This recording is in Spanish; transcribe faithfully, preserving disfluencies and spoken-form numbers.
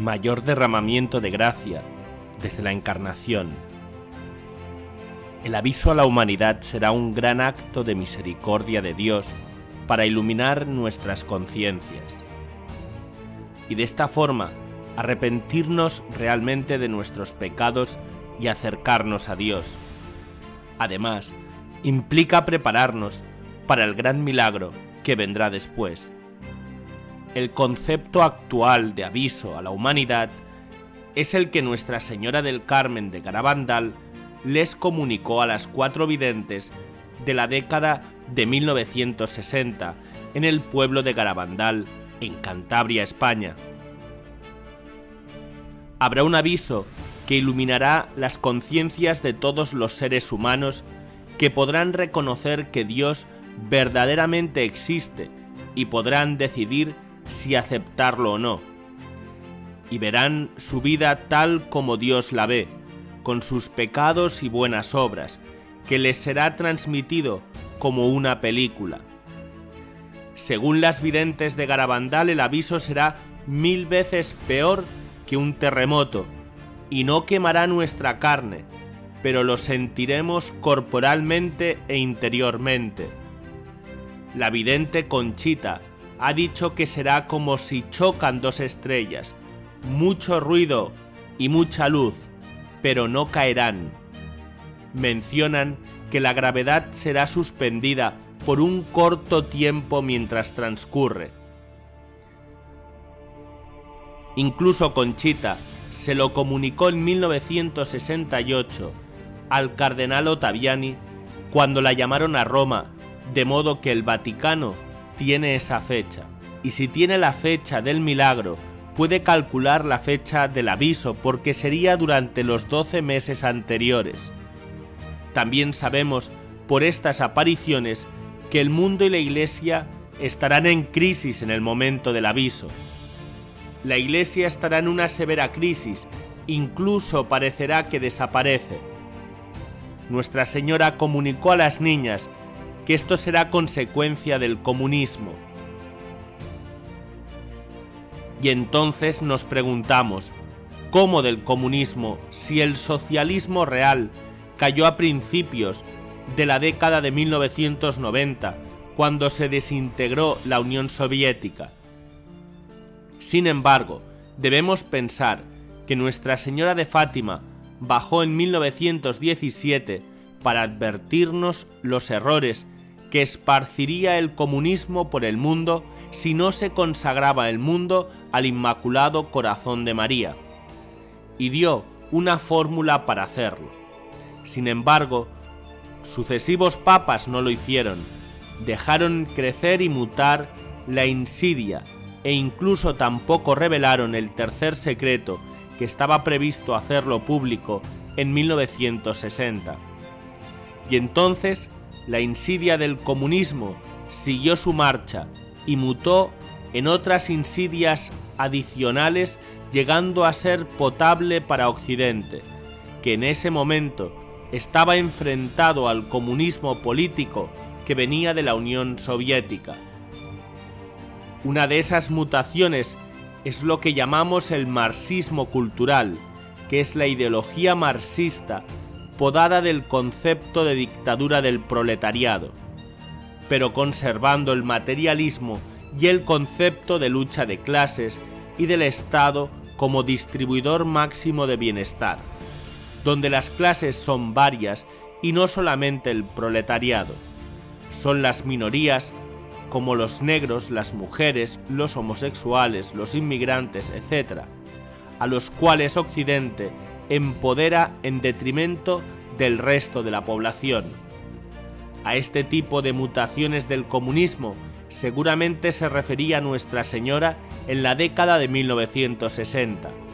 mayor derramamiento de gracia desde la Encarnación. El aviso a la humanidad será un gran acto de misericordia de Dios para iluminar nuestras conciencias y de esta forma arrepentirnos realmente de nuestros pecados y acercarnos a Dios. Además, implica prepararnos para el gran milagro que vendrá después. El concepto actual de aviso a la humanidad es el que Nuestra Señora del Carmen de Garabandal les comunicó a las cuatro videntes de la década de mil novecientos sesenta en el pueblo de Garabandal, en Cantabria, España. Habrá un aviso que iluminará las conciencias de todos los seres humanos que podrán reconocer que Dios verdaderamente existe y podrán decidir si aceptarlo o no. Y verán su vida tal como Dios la ve, con sus pecados y buenas obras, que les será transmitido como una película. Según las videntes de Garabandal, el aviso será mil veces peor que un terremoto, y no quemará nuestra carne, pero lo sentiremos corporalmente e interiormente. La vidente Conchita ha dicho que será como si chocan dos estrellas, mucho ruido y mucha luz, pero no caerán. Mencionan que la gravedad será suspendida por un corto tiempo mientras transcurre. Incluso Conchita se lo comunicó en mil novecientos sesenta y ocho al cardenal Ottaviani cuando la llamaron a Roma, de modo que el Vaticano tiene esa fecha, y si tiene la fecha del milagro, puede calcular la fecha del aviso porque sería durante los doce meses anteriores. También sabemos por estas apariciones que el mundo y la Iglesia estarán en crisis en el momento del aviso. La Iglesia estará en una severa crisis, incluso parecerá que desaparece. Nuestra Señora comunicó a las niñas que esto será consecuencia del comunismo. Y entonces nos preguntamos, ¿cómo del comunismo si el socialismo real cayó a principios de la década de mil novecientos noventa, cuando se desintegró la Unión Soviética? Sin embargo, debemos pensar que Nuestra Señora de Fátima bajó en mil novecientos diecisiete para advertirnos los errores que esparciría el comunismo por el mundo si no se consagraba el mundo al Inmaculado Corazón de María, y dio una fórmula para hacerlo. Sin embargo, sucesivos papas no lo hicieron, dejaron crecer y mutar la insidia e incluso tampoco revelaron el tercer secreto que estaba previsto hacerlo público en mil novecientos sesenta. Y entonces la insidia del comunismo siguió su marcha y mutó en otras insidias adicionales, llegando a ser potable para Occidente, que en ese momento estaba enfrentado al comunismo político que venía de la Unión Soviética. Una de esas mutaciones es lo que llamamos el marxismo cultural, que es la ideología marxista podada del concepto de dictadura del proletariado, pero conservando el materialismo y el concepto de lucha de clases y del Estado como distribuidor máximo de bienestar, donde las clases son varias y no solamente el proletariado. Son las minorías como los negros, las mujeres, los homosexuales, los inmigrantes, etcétera, a los cuales Occidente empodera en detrimento del resto de la población. A este tipo de mutaciones del comunismo seguramente se refería Nuestra Señora en la década de mil novecientos sesenta.